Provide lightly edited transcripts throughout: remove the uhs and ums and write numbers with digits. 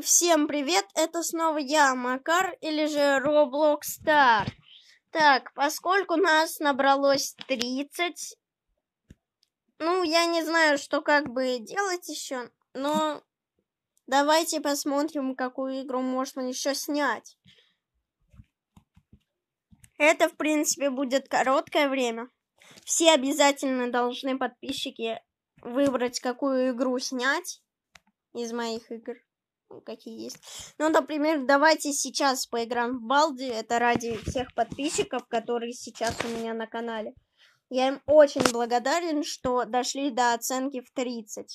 всем привет, это снова я, Макар, или же Roblox Star. Так, поскольку нас набралось 30, я не знаю, что как бы делать еще, но давайте посмотрим, какую игру можно еще снять. Это, в принципе, будет короткое время. Все обязательно должны, подписчики, выбрать, какую игру снять из моих игр. Какие есть. Например, давайте сейчас поиграем в Балди. Это ради всех подписчиков, которые сейчас у меня на канале. Я им очень благодарен, что дошли до оценки в 30.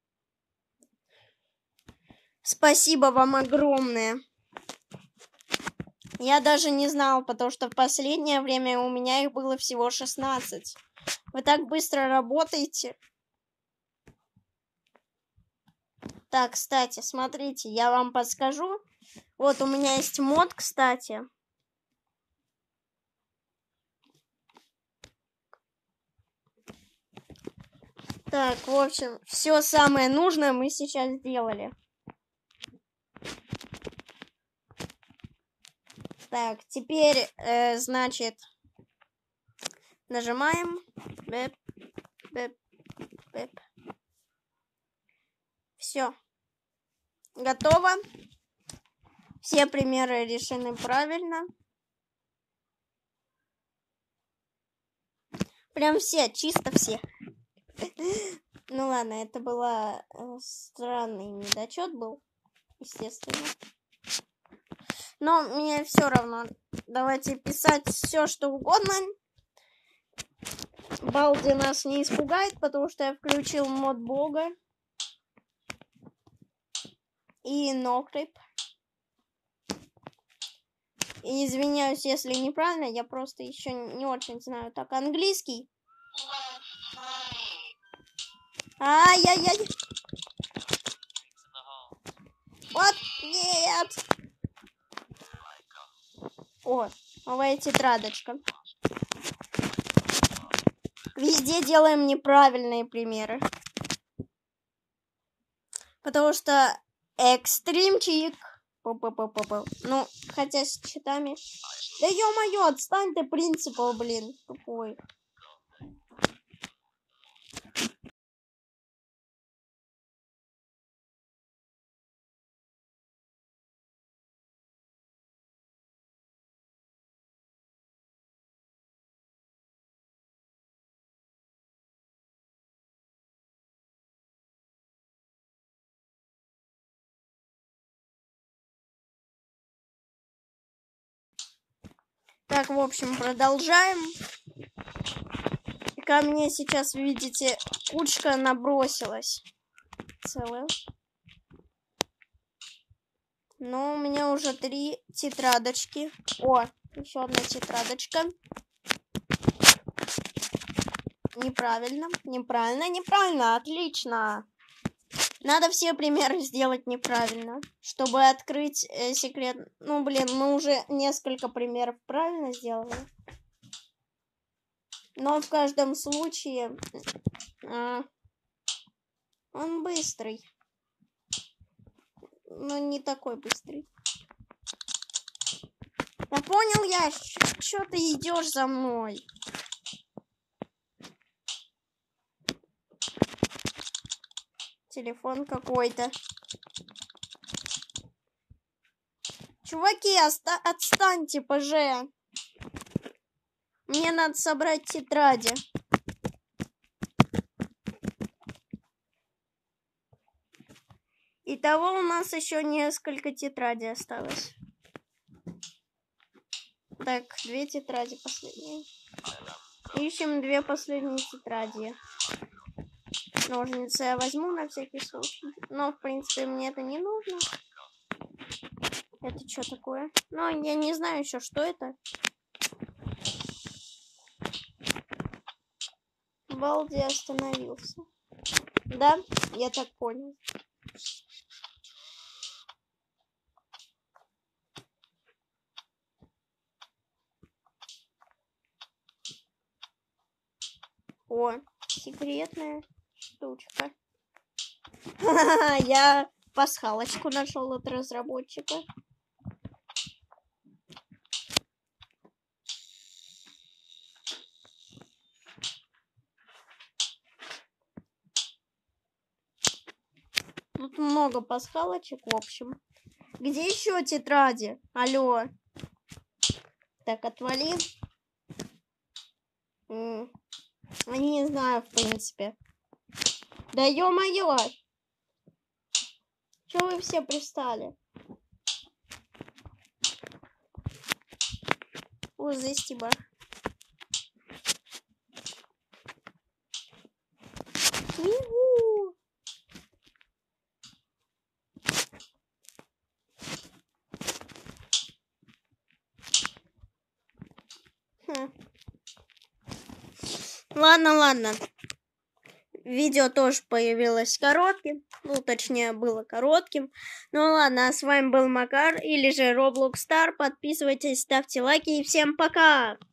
Спасибо вам огромное. Я даже не знал, потому что в последнее время у меня их было всего 16. Вы так быстро работаете. Так, кстати, смотрите, я вам подскажу. Вот у меня есть мод, кстати. Так, в общем, все самое нужное мы сейчас сделали. Так, теперь, значит, нажимаем. Бэп, бэп, бэп. Все. Готово. Все примеры решены правильно. Прям все, чисто все. Ну ладно, это была странный недочет был, естественно. Но мне все равно. Давайте писать все, что угодно. Балди нас не испугает, потому что я включил мод бога. И нокрип. И извиняюсь, если неправильно, я просто еще не очень знаю так английский. Ай-яй-яй. Вот, нет. О, новая тетрадочка. Везде делаем неправильные примеры. Потому что экстримчик. Ну, хотя с читами. Да ё-моё, отстань ты, принципал, блин, тупой. Так, в общем, продолжаем. Ко мне сейчас, видите, кучка набросилась. Целая. Но у меня уже 3 тетрадочки. О, еще одна тетрадочка. Неправильно, неправильно, неправильно. Отлично. Надо все примеры сделать неправильно, чтобы открыть секрет. Ну, блин, мы уже несколько примеров правильно сделали. Но в каждом случае он быстрый. Но не такой быстрый. Да понял я, что ты идешь за мной? Телефон какой-то. Чуваки, отстаньте, поже. Мне надо собрать тетради. Итого у нас еще несколько тетрадей осталось. Так, 2 тетради последние. Ищем 2 последние тетради. Ножницы я возьму на всякий случай. Но, в принципе, мне это не нужно. Это что такое? Но я не знаю еще, что это. Балди остановился. Да, я так понял. О, секретная штучка. Я пасхалочку нашел от разработчика. Тут много пасхалочек, в общем. Где еще тетради? Алло. Так, отвали. Не знаю, в принципе. Да ё-моё! Чё вы все пристали? О, спасибо. Ладно. Видео тоже появилось коротким. Ну, точнее, было коротким. Ну ладно, а с вами был Макар, или же Roblox Star. Подписывайтесь, ставьте лайки и всем пока!